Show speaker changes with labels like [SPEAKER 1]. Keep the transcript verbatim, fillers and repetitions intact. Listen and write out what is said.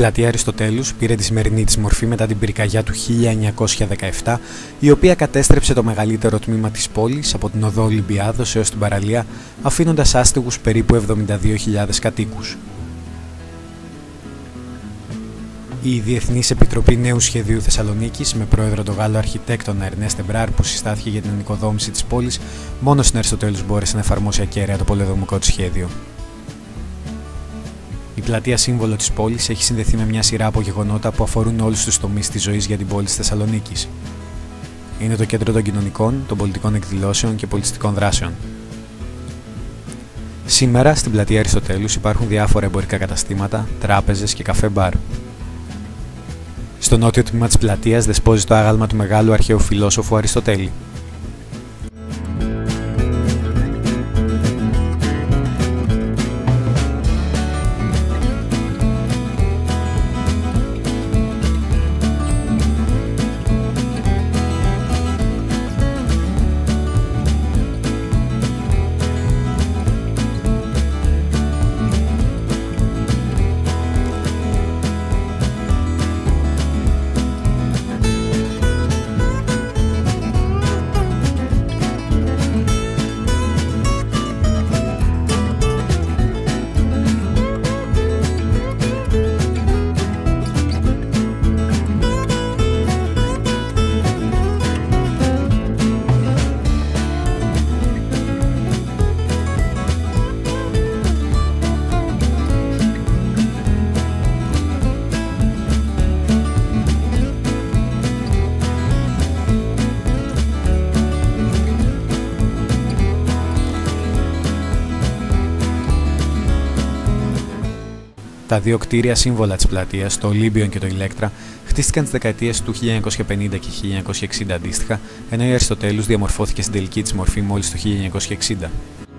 [SPEAKER 1] πλατεία Αριστοτέλους πήρε τη σημερινή της μορφή μετά την πυρκαγιά του χίλια εννιακόσια δεκαεπτά, η οποία κατέστρεψε το μεγαλύτερο τμήμα της πόλης από την οδό Ολυμπιάδος έως την παραλία, αφήνοντας άστεγους περίπου εβδομήντα δύο χιλιάδες κατοίκους. Η Διεθνής Επιτροπή Νέου Σχεδίου Θεσσαλονίκης, με πρόεδρο τον Γάλλο αρχιτέκτονα Ερνέστ Εμπράρ, που συστάθηκε για την ανοικοδόμηση της πόλης, μόνο στην Αριστοτέλους μπόρεσε να εφαρμόσει ακέραια το πολεοδομικό του σχέδιο. Η πλατεία σύμβολο της πόλης έχει συνδεθεί με μια σειρά από γεγονότα που αφορούν όλους τους τομείς της ζωής για την πόλη της Θεσσαλονίκης. Είναι το κέντρο των κοινωνικών, των πολιτικών εκδηλώσεων και πολιτιστικών δράσεων. Σήμερα στην πλατεία Αριστοτέλους υπάρχουν διάφορα εμπορικά καταστήματα, τράπεζες και καφέ-μπαρ. Στο νότιο τμήμα της πλατείας δεσπόζει το άγαλμα του μεγάλου αρχαίου φιλόσοφου Αριστοτέλη. Τα δύο κτίρια σύμβολα της πλατείας, το Ολύμπιον και το Ηλέκτρα, χτίστηκαν τις δεκαετίες του χίλια εννιακόσια πενήντα και χίλια εννιακόσια εξήντα αντίστοιχα, ενώ η Αριστοτέλους διαμορφώθηκε στην τελική της μορφή μόλις το χίλια εννιακόσια εξήντα.